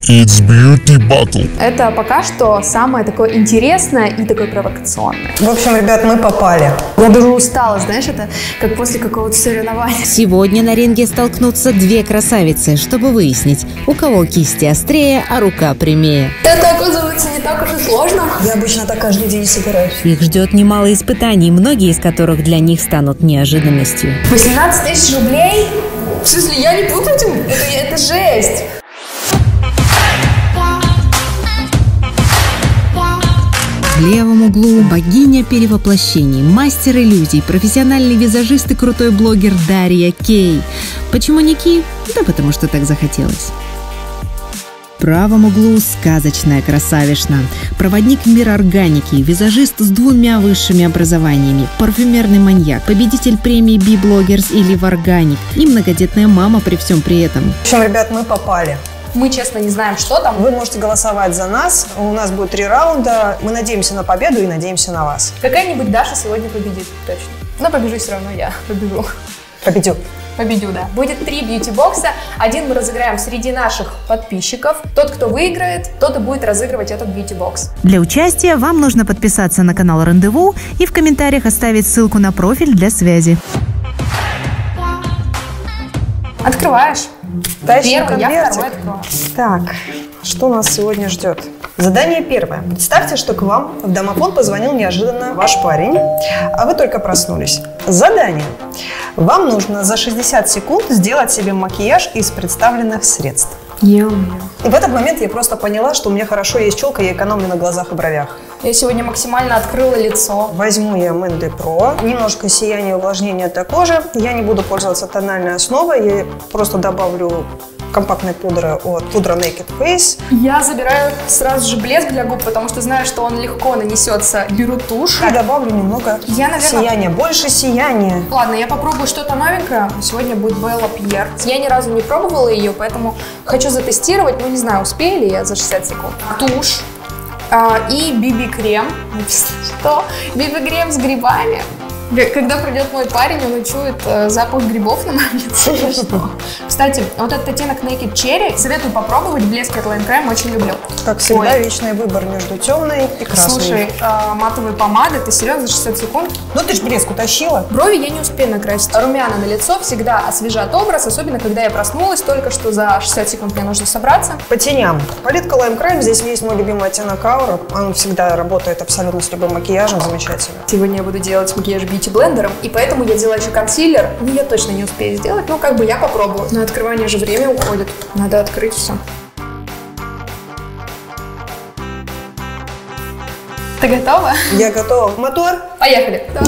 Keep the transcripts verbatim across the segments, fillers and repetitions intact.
It's Beauty Battle. Это пока что самое такое интересное и такое провокационное. В общем, ребят, мы попали. Я даже устала, знаешь, это как после какого-то соревнования. Сегодня на ринге столкнутся две красавицы, чтобы выяснить, у кого кисти острее, а рука прямее. Это, оказывается, не так уж и сложно. Я обычно так каждый день собираюсь. Их ждет немало испытаний, многие из которых для них станут неожиданностью. восемнадцать тысяч рублей? В смысле, я не буду этим? Это, это жесть. В левом углу богиня перевоплощений, мастер иллюзий, профессиональный визажист и крутой блогер Дарья Кей. Почему не Ки? Да потому что так захотелось. В правом углу сказочная красавишна, проводник в мир органики, визажист с двумя высшими образованиями, парфюмерный маньяк, победитель премии Би-блогерс и Live Organic и многодетная мама при всем при этом. В общем, ребят, мы попали. Мы, честно, не знаем, что там. Вы можете голосовать за нас. У нас будет три раунда. Мы надеемся на победу и надеемся на вас. Какая-нибудь Даша сегодня победит, точно. Но побежу все равно я. Побежу. Победю. Победю, да. Будет три бьюти-бокса. Один мы разыграем среди наших подписчиков. Тот, кто выиграет, тот и будет разыгрывать этот бьюти-бокс. Для участия вам нужно подписаться на канал Рандеву и в комментариях оставить ссылку на профиль для связи. Открываешь? Дальше Первый, я конвертик. второй открою. Так, что нас сегодня ждет? Задание первое. Представьте, что к вам в домофон позвонил неожиданно ваш парень, а вы только проснулись. Задание. Вам нужно за шестьдесят секунд сделать себе макияж из представленных средств. Я умею. И в этот момент я просто поняла, что у меня хорошо есть челка, я экономлю на глазах и бровях. Я сегодня максимально открыла лицо. Возьму я Мэнди Про, немножко сияния и увлажнения для кожи. Я не буду пользоваться тональной основой, я просто добавлю компактной пудры от пудра Naked Face. Я забираю сразу же блеск для губ, потому что знаю, что он легко нанесется. Беру тушь. И добавлю немного Я, наверное... сияния, больше сияния. Ладно, я попробую что-то новенькое. Сегодня будет Белла Пьер. Я ни разу не пробовала ее, поэтому хочу затестировать. Ну, не знаю, успею ли я за шестьдесят секунд. Тушь. А, и би би-крем. Что? би би-крем с грибами. Когда придет мой парень, он учует э, запах грибов на моем лице. Что? Кстати, вот этот оттенок Naked Cherry советую попробовать. Блеск от Line Crime очень люблю. Как всегда, Ой. вечный выбор между темной и красной. Слушай, э, матовые помады, ты серьезно, за шестьдесят секунд? Ну ты ж блеск утащила. Брови я не успею накрасить. Румяна на лицо всегда освежат образ, особенно когда я проснулась, только что за шестьдесят секунд мне нужно собраться. По теням. Палитка Lime Crime, здесь есть мой любимый оттенок Aura. Он всегда работает абсолютно с любым макияжем, замечательно. Сегодня я буду делать макияж бьюти-блендером, и поэтому я делаю еще консилер. Ну, я точно не успею сделать, но как бы я попробую. На открывание же время уходит. Надо открыть все. Ты готова? Я готова. Мотор? Поехали. Так.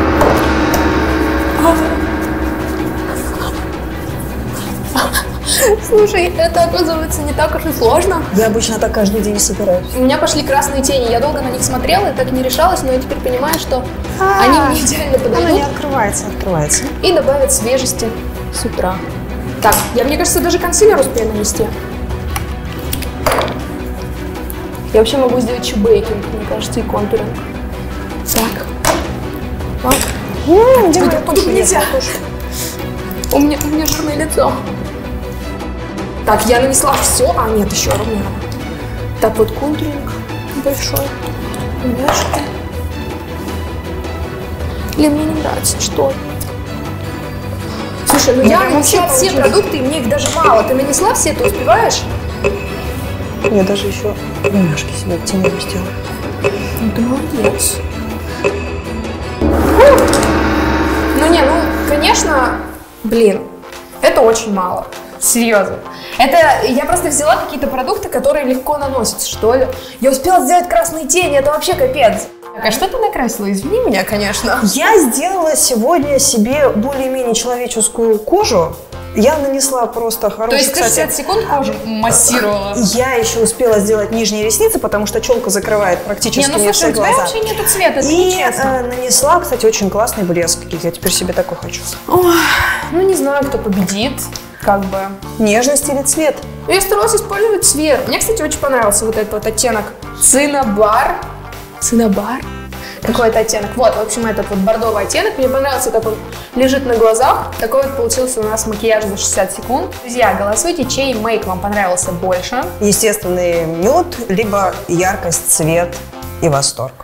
Слушай, это, оказывается, не так уж и сложно. Я обычно так каждый день собираюсь. У меня пошли красные тени. Я долго на них смотрела и так не решалась, но я теперь понимаю, что А, они мне идеально Она не подойдут открывается, открывается. и добавят свежести с утра. Так, я, мне кажется, даже консилер успею нанести. Я вообще могу сделать чубейкинг, мне кажется, и контуринг. Так. Так. М, Где моя Тут тушь? нельзя. Нет, тушь. У меня, у меня жирное лицо. Так, я нанесла все. А, нет, еще румяна. Так, вот контуринг большой. Румяшки. Блин, мне не нравится, что. Слушай, ну Ну, я прям нанесла вообще все получилось. продукты, и мне их даже мало. Ты нанесла все, ты успеваешь? Я даже еще румяшки себе в тени сделала. Ну ты молодец. Ну не, ну, конечно, блин, это очень мало. Серьезно. Это я просто взяла какие-то продукты, которые легко наносятся, что ли. Я успела сделать красные тени, это вообще капец. Так, а что ты накрасила? Извини меня, конечно. Я сделала сегодня себе более-менее человеческую кожу. Я нанесла просто хорошую, То есть ты кстати, шестьдесят секунд кожу массировала? я еще успела сделать нижние ресницы, потому что челка закрывает практически Не, ну мне слушай, все у тебя глаза. вообще нету цвета, это И нечестно. э, нанесла, кстати, очень классный блеск. Я теперь себе такой хочу. Ой, ну не знаю, кто победит, как бы. Нежность или цвет? Ну, я старалась использовать цвет. Мне, кстати, очень понравился вот этот вот оттенок Циннабар. Циннабар? какой-то оттенок. Вот, в общем, этот вот бордовый оттенок. Мне понравился, как он лежит на глазах. Такой вот получился у нас макияж за шестьдесят секунд. Друзья, голосуйте, чей мейк вам понравился больше. Естественный нюд, либо яркость, цвет и восторг.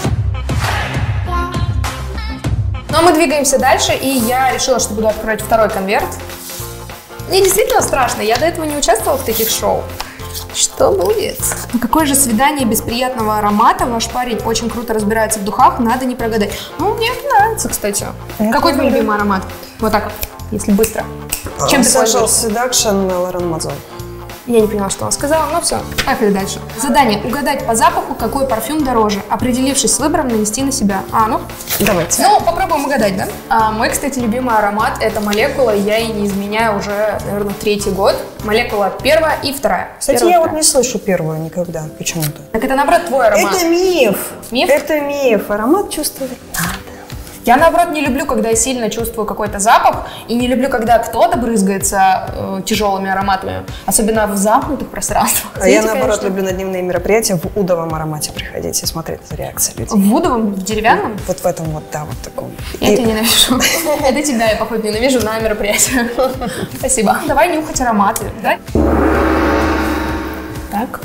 Ну а мы двигаемся дальше, и я решила, что буду открывать второй конверт. Мне действительно страшно, я до этого не участвовала в таких шоу. Что будет? Какое же свидание без приятного аромата? Ваш парень очень круто разбирается в духах, надо не прогадать. Ну, мне это нравится, кстати. Это Какой твой любимый аромат? Вот так вот, если быстро. Чем ты пользуешься? Essential Seduction Лорен Мадзон. Я не поняла, что она сказала, но все. Поехали дальше. Задание. Угадать по запаху, какой парфюм дороже. Определившись с выбором, нанести на себя. А, ну? Давайте. Ну, попробуем угадать, да? А, мой, кстати, любимый аромат – это молекула. Я ей не изменяю уже, наверное, третий год. Молекула первая и вторая. Кстати, Первая, я вторая. вот не слышу первую никогда почему-то. Так это, наоборот, твой аромат. Это миф. Миф? Это миф. Аромат чувствовать надо. Я, наоборот, не люблю, когда я сильно чувствую какой-то запах, и не люблю, когда кто-то брызгается э, тяжелыми ароматами, особенно в замкнутых пространствах. А Знаете, я, наоборот, конечно, люблю на дневные мероприятия в удовом аромате приходить и смотреть реакции людей. в удовом, в деревянном? Вот в этом вот, да, вот таком. Я И- тебя ненавижу. Это тебя я, походу, ненавижу на мероприятии. Спасибо. Давай нюхать ароматы. Давай. Так.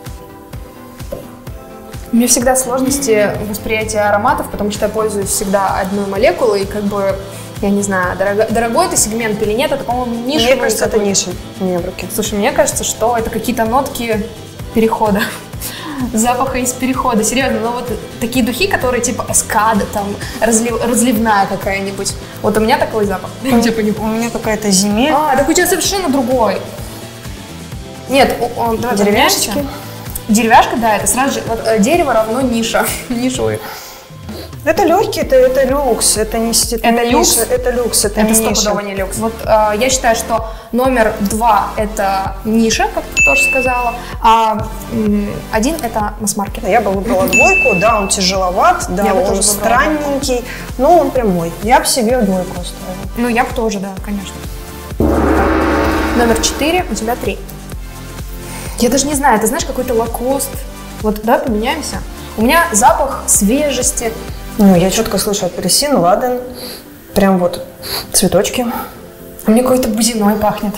У меня всегда сложности восприятия ароматов, потому что я пользуюсь всегда одной молекулой, и как бы, я не знаю, дорого, дорогой это сегмент или нет, это, по-моему, ниша. Мне кажется, это ниша у меня в руке. Слушай, мне кажется, что это какие-то нотки перехода. Запаха из перехода, серьезно. Но вот такие духи, которые типа эскада, там, разлив, разливная какая-нибудь. Вот у меня такой запах. Типа не У меня какая-то земель. А, так у тебя совершенно другой. Нет, о, о, давай Деревяшечки? поменяемся. Деревяшка, да, это сразу же, вот, э, дерево равно ниша, нишевый. Это легкий, это, это люкс, это не это, Это не люкс? ниша, это люкс, это, Это не стопудово ниша. не люкс. Вот э, я считаю, что номер два это ниша, как ты тоже сказала, а м, один это масс-маркет. Я бы выбрала двойку, да, он тяжеловат, да, Я бы он тоже выбрала странненький, но он прям мой. Я бы себе двойку оставила. Ну, я бы тоже, да, конечно. Номер четыре, у тебя три. Я даже не знаю, это знаешь, какой-то лакост. Вот, давай поменяемся. У меня запах свежести. Ну, я четко слышу апельсин, ладан, прям вот цветочки. А мне какой-то бузиной пахнет.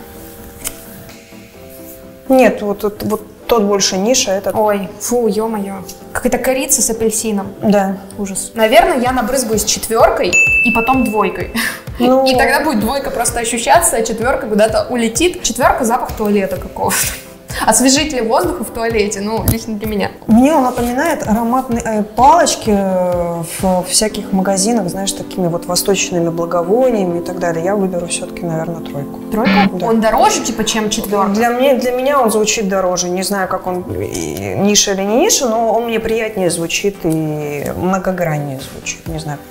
Нет, вот, вот, вот тот больше ниша, этот. Ой, фу, ё-моё. Какая-то корица с апельсином. Да. Ужас. Наверное, я набрызгаюсь четверкой и потом двойкой. Ну. И тогда будет двойка просто ощущаться, а четверка куда-то улетит. Четверка — запах туалета какого-то. Освежитель воздуха в туалете, ну, лично для меня. Мне он напоминает ароматные э, палочки э, в всяких магазинах, знаешь, такими вот восточными благовониями и так далее. Я выберу все-таки, наверное, тройку. Тройка? Да. Он дороже, типа, чем четверка? Для меня, для меня он звучит дороже. Не знаю, как он, и ниша или не ниша, но он мне приятнее звучит и многограннее звучит. Не знаю.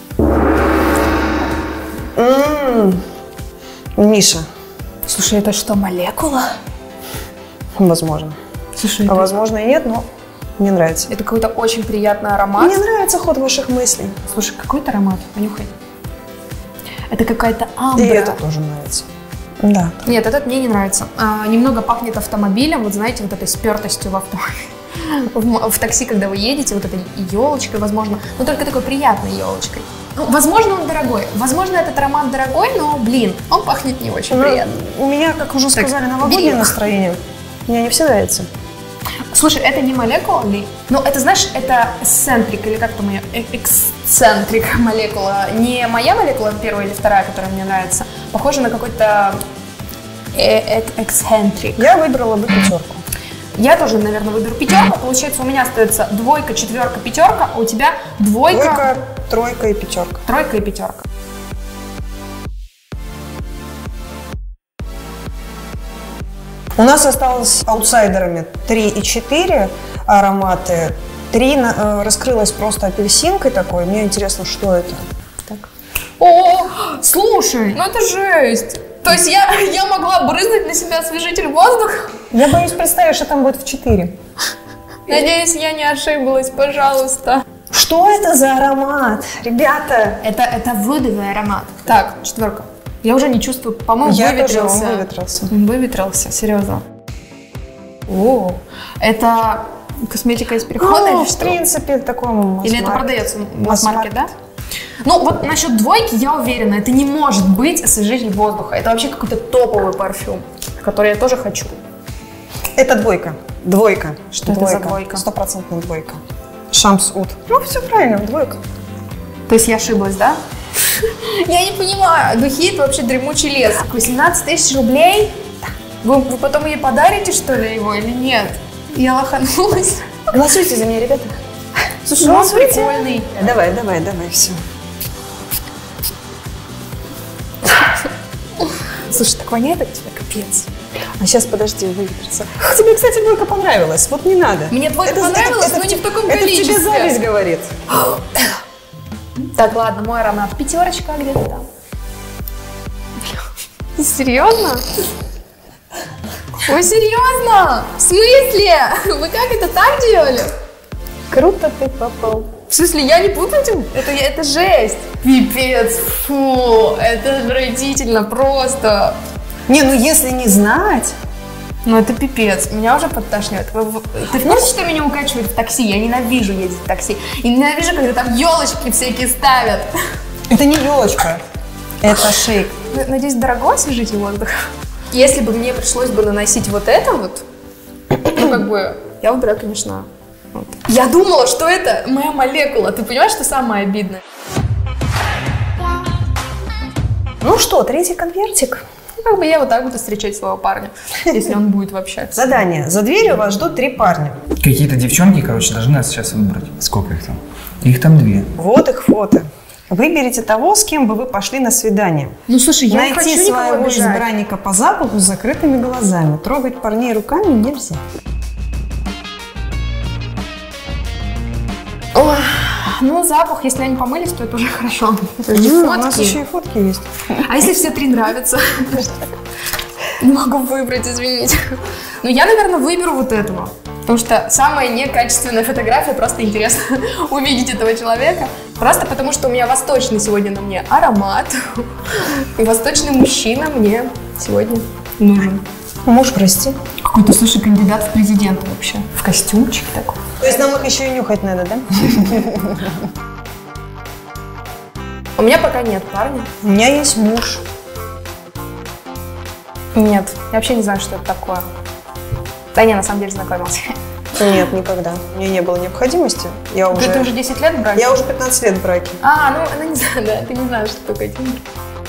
М-м-м. Ниша. Слушай, это что, молекула? Возможно. Слушай, А это, возможно и нет, но мне нравится. это какой-то очень приятный аромат. Мне нравится ход ваших мыслей. Слушай, какой-то аромат, понюхай. Это какая-то И амбра. это тоже нравится. Да. Нет, этот мне не нравится. А, немного пахнет автомобилем, вот знаете, вот этой спертостью в автомобиле. В, м- в такси, когда вы едете, вот этой елочкой, возможно, но только такой приятной елочкой. Ну, возможно, он дорогой. Возможно, этот аромат дорогой, но, блин, он пахнет не очень Ну, приятно. у меня, как уже Так, сказали, новогоднее бери. настроение. Мне не все нравится. Слушай, это не молекула ли? Ну, это, знаешь, это эксцентрик, или как там ее? Э- Эксцентрик молекула. Не моя молекула, первая или вторая, которая мне нравится. Похоже на какой-то э- э- эксцентрик. Я выбрала бы пятерку. Я тоже, наверное, выберу пятерку. Получается, у меня остается двойка, четверка, пятерка, а у тебя двойка, Двойка, тройка и пятерка. тройка и пятерка. У нас осталось аутсайдерами три и четыре ароматы. три на- э, раскрылась просто апельсинкой такой. Мне интересно, что это. Так. О, слушай, ну это жесть. То есть я, я могла брызнуть на себя освежитель воздуха? Я боюсь представить, что там будет в четыре. Надеюсь, я не ошиблась, пожалуйста. Что это за аромат? Ребята! Это, это выдовый аромат. Так, четверка. Я уже не чувствую, по-моему, Я тоже, выветрился. он выветрился. Он выветрился, серьезно. О, это Косметика из перехода Ну, или в что? принципе, такому Или это продается в масс-маркет, да? Ну, вот насчет двойки я уверена, это не может быть освежитель воздуха. Это вообще какой-то топовый парфюм, который я тоже хочу. Это двойка. Двойка. Что это за двойка? Стопроцентная двойка. Шамс Ут. Ну, все правильно, двойка. То есть я ошиблась, да? Я не понимаю. Духи — это вообще дремучий лес. восемнадцать тысяч рублей? Вы, вы потом ей подарите, что ли, его или нет? Я лоханулась. Голосуйте за меня, ребята. Слушай, ну он прикольный. Давай, давай, давай, все. Слушай, так воняет от тебя, капец. А сейчас, подожди, выветрится. Тебе, кстати, двойка понравилась. Вот не надо. Мне двойка Это- понравилась, это- но не в таком это количестве. тебе зависть говорит. Так, ладно, мой аромат. Пятерочка где-то там. Серьезно? Ой, серьезно? В смысле? Вы как это так делали? Круто ты попал. В смысле, я не буду этим? Это, я- это жесть. Пипец, фу, это отвратительно просто. Не, ну если не знать... Ну это пипец, меня уже подташнивает. Вы- вы- Ты в курсе, что меня укачивает в такси? Я ненавижу ездить в такси. И ненавижу, когда там елочки всякие ставят. Это не елочка, это шейк. Н- Надеюсь, дорого освежитель воздуха? Если бы мне пришлось бы наносить вот это вот, ну как бы, я выбираю, конечно, вот. Я думала, что это моя молекула. Ты понимаешь, что самое обидное? Ну что, третий конвертик. Ну, как бы я вот так буду встречать своего парня, если он будет вообще. Задание. За дверью вас ждут три парня. Какие-то девчонки, короче, должны нас сейчас выбрать. Сколько их там? Их там две. Вот их фото. Выберите того, с кем бы вы пошли на свидание. Ну слушай, я не хочу Найти никого своего обижать. избранника по запаху с закрытыми глазами. Трогать парней руками нельзя. Ой, ну запах, если они помылись, то это уже хорошо. Это же М, фотки. У нас еще и фотки есть. А если все три нравятся? Не могу выбрать, извините. Ну, я, наверное, выберу вот этого. Потому что самая некачественная фотография, просто интересно увидеть этого человека. Просто потому, что у меня восточный сегодня на мне аромат. И восточный мужчина мне сегодня нужен. Муж, прости. Какой-то, слушай, кандидат в президенты вообще. В костюмчике такой. То есть нам их еще и нюхать надо, да? У меня пока нет парня. У меня есть муж. Нет, я вообще не знаю, что это такое. Да не, на самом деле знакомился. Нет, никогда. У меня не было необходимости. Я уже... Ты уже десять лет в браке? Я уже пятнадцать лет в браке. А, ну, она не знаю, да, ты не знаешь, что такое Тиндер.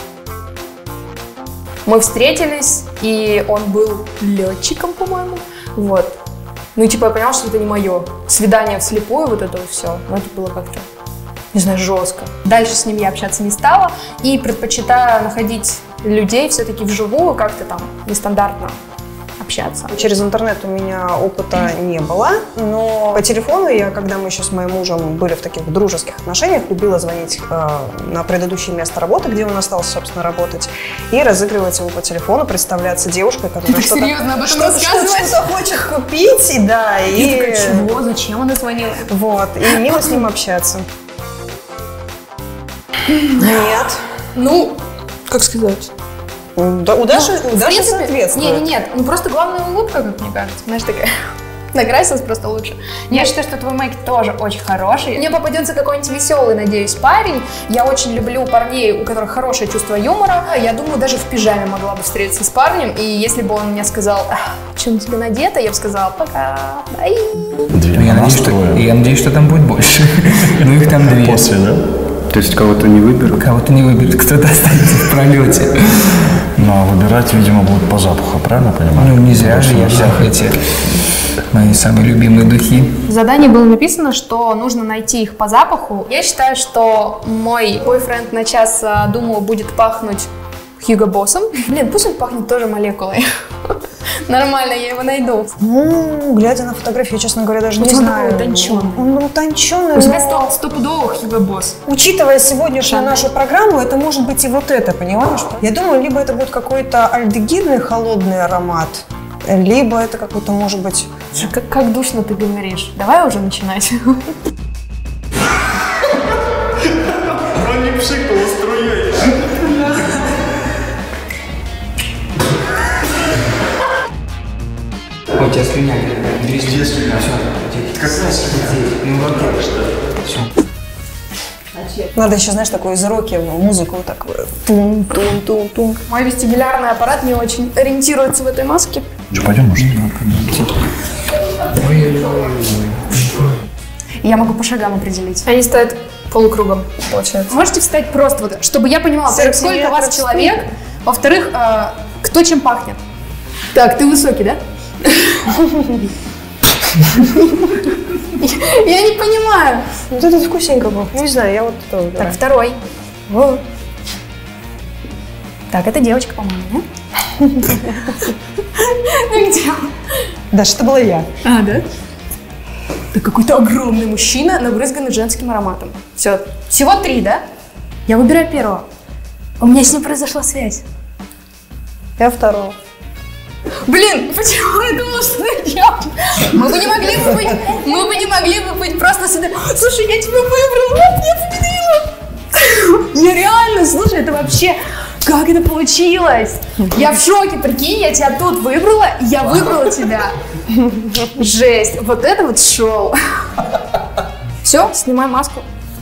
Мы встретились, и он был летчиком, по-моему, вот. Ну, и типа я поняла, что это не мое. Свидание вслепую, вот это вот все. Но это было как-то, не знаю, жестко. Дальше с ним я общаться не стала, и предпочитаю находить людей все-таки вживую, как-то там нестандартно общаться. Через интернет у меня опыта не было, но по телефону я, когда мы еще с моим мужем были в таких дружеских отношениях, любила звонить э, на предыдущее место работы, где он остался, собственно, работать, и разыгрывать его по телефону, представляться девушкой, которая что-то, серьезно об этом что-то, рассказываешь? что-то хочет купить, и да, и... Я такая, чего? Зачем она звонила? Вот, и мило с ним общаться. Нет. Ну, как сказать? Да, у Даши, у В Даши принципе, соответствует. Нет, нет, нет. Ну просто главная улыбка, как мне кажется. Знаешь, такая. Накрасилась просто лучше. Я считаю, что твой мейк тоже очень хороший. Мне попадется какой-нибудь веселый, надеюсь, парень. Я очень люблю парней, у которых хорошее чувство юмора. Я думаю, даже в пижаме могла бы встретиться с парнем. И если бы он мне сказал, что на тебе надето, я бы сказала, пока, бай. Две. Ну, я, Нас надеюсь, что, трое. я надеюсь, что там будет больше. Ну, их там две. После, да? То есть кого-то не выберут? Кого-то не выберет, кто-то останется в пролете. Ну, а выбирать, видимо, будут по запаху, правильно понимаю? Ну, не зря же я взял эти мои самые любимые духи. В задании было написано, что нужно найти их по запаху. Я считаю, что мой бойфренд на час, думаю, будет пахнуть Hugo Boss'ом. Блин, пусть он пахнет тоже молекулой. Нормально, я его найду. Ну, глядя на фотографию, честно говоря, даже Вот не он знаю. такой утонченный. Он утонченный, У тебя но, сто, стопудово Hugo Boss. учитывая сегодняшнюю Шанель. нашу программу, это может быть и вот это, понимаешь? Я думаю, либо это будет какой-то альдегидный холодный аромат, либо это какой-то, может быть... Как, как душно ты говоришь. Давай уже начинать. Он не пшикнул струей. Ой, у тебя слюня. Бери слюня. Все, как раз ну, вот так что. Все. Надо еще, знаешь, такой из роки музыку так тун-тун-тун-тун. Мой вестибулярный аппарат не очень ориентируется в этой маске. Что, пойдем, может? Я могу по шагам определить. Они стоят полукругом, получается. Можете встать просто вот, чтобы я понимала, во-первых, сколько вас человек, во-вторых, э, кто чем пахнет. Так, ты высокий, да? Я не понимаю. Вот это вкусненько был. Не знаю, я вот это выбираю. Так, второй. Вот. Так, это девочка, по-моему, да? Ну где? Даша, это была я. А, да? Это какой-то огромный мужчина, набрызганный женским ароматом. Все. Всего три, да? Я выбираю первого. У меня с ним произошла связь. Я второго. Блин, почему я думала, что это я? Мы бы не могли бы быть, мы бы не могли бы быть просто сюда. Слушай, я тебя выбрала, я победила. Я реально, слушай, это вообще, как это получилось? Я в шоке, прикинь, я тебя тут выбрала, и я выбрала тебя. Жесть, вот это вот шоу. Все, снимай маску.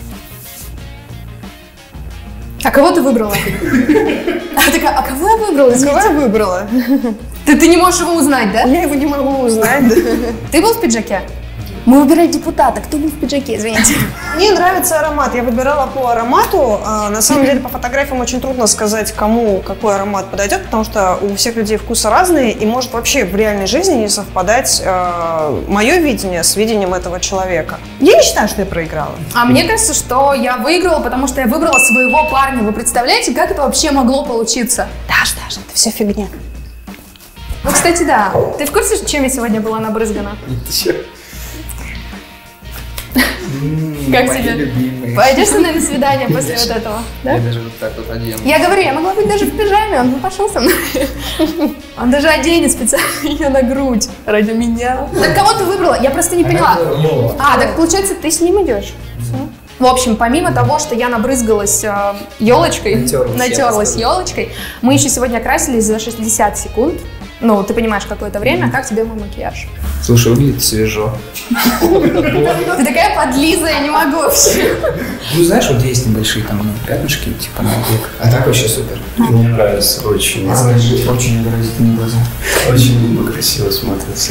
А кого ты выбрала? А такая, а кого я выбрала? Кого я выбрала? Ты, ты не можешь его узнать, да? Я его не могу узнать, да. Ты был в пиджаке? Мы выбирали депутата. Кто был в пиджаке, извините? Мне нравится аромат. Я выбирала по аромату. А, на самом деле, по фотографиям очень трудно сказать, кому какой аромат подойдет, потому что у всех людей вкусы разные, и может вообще в реальной жизни не совпадать э, мое видение с видением этого человека. Я не считаю, что я проиграла. А мне кажется, что я выиграла, потому что я выбрала своего парня. Вы представляете, как это вообще могло получиться? Даша, Даша, это все фигня. Ну, кстати, да. Ты в курсе, чем я сегодня была набрызгана? Как тебе? Пойдешь со мной на свидание после вот этого? Я даже вот так вот одену. Я говорю, я могла быть даже в пижаме, он бы пошел со мной. Он даже оденет специально ее на грудь ради меня. Так кого ты выбрала? Я просто не поняла. А, так получается, ты с ним идешь? В общем, помимо того, что я набрызгалась э, елочкой, Натерлась, натерлась елочкой, мы еще сегодня красились за шестьдесят секунд. Ну, ты понимаешь, какое-то время. Как тебе мой макияж? Слушай, выглядит свежо. Ты такая подлиза, я не могу вообще. Ну, знаешь, вот есть небольшие там ну, пятнышки, типа на век. А так вообще супер. Мне нравится очень. Очень выразительные глаза. Очень красиво смотрится.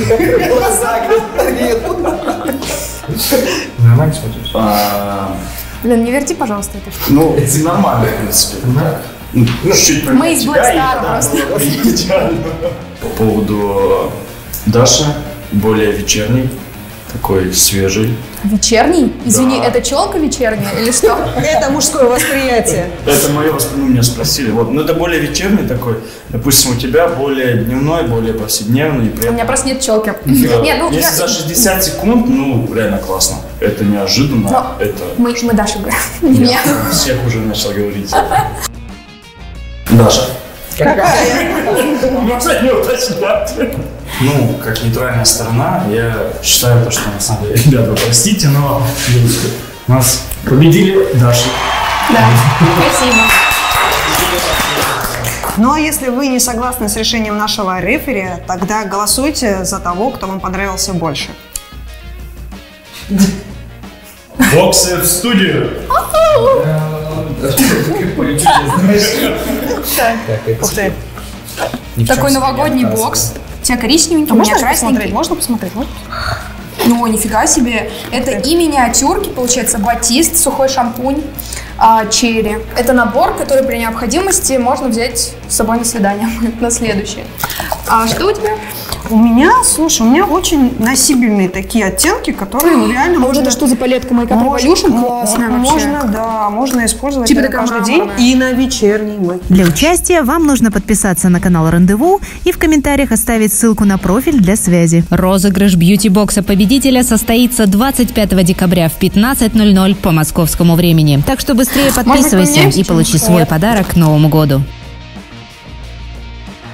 Нормально смотришь? А, Блин, не верти, пожалуйста, это. Ну, это нормально, в принципе. Ну, чуть Мы из Black Star просто. По поводу Даши, более вечерний, такой свежий. Вечерний? Извини, Да. это челка вечерняя или что? Это мужское восприятие. Это мое восприятие, меня спросили. Вот, ну это более вечерний такой. Допустим, у тебя более дневной, более повседневный. У меня просто нет челки. Да. Нет, ну Если я- за шестьдесят секунд, ну реально классно. Это неожиданно. Но это Мы, мы Даша говорим, не меня. я всех уже начал говорить. Даша. Можно не уточнять. Ну, как нейтральная сторона, я считаю, то, что на самом деле, ребята, вы простите, но девушки, нас победили Даша. Да, спасибо. Ну а если вы не согласны с решением нашего рефери, тогда голосуйте за того, кто вам понравился больше. Боксы в студию. Ух ты. Такой новогодний бокс. У тебя коричневенький, у меня Можно посмотреть? красненький. Можно посмотреть? Можно? Ну, нифига себе. Это и миниатюрки, получается, батист, сухой шампунь, а, черри. Это набор, который при необходимости можно взять с собой на свидание на следующее. А что у тебя? У меня, слушай, у меня очень носибельные такие оттенки, которые ну, реально можно... за палетка Makeup Можно, Revolution? Классная вообще. можно, да, можно использовать Типа это такая каждый день мраморная. и на вечерний макияж. Для участия вам нужно подписаться на канал Рандеву и в комментариях оставить ссылку на профиль для связи. Розыгрыш бьюти-бокса победителя состоится двадцать пятого декабря в пятнадцать ноль ноль по московскому времени. Так что быстрее подписывайся поменяемся и получи чем-то? свой Нет. подарок к Новому году.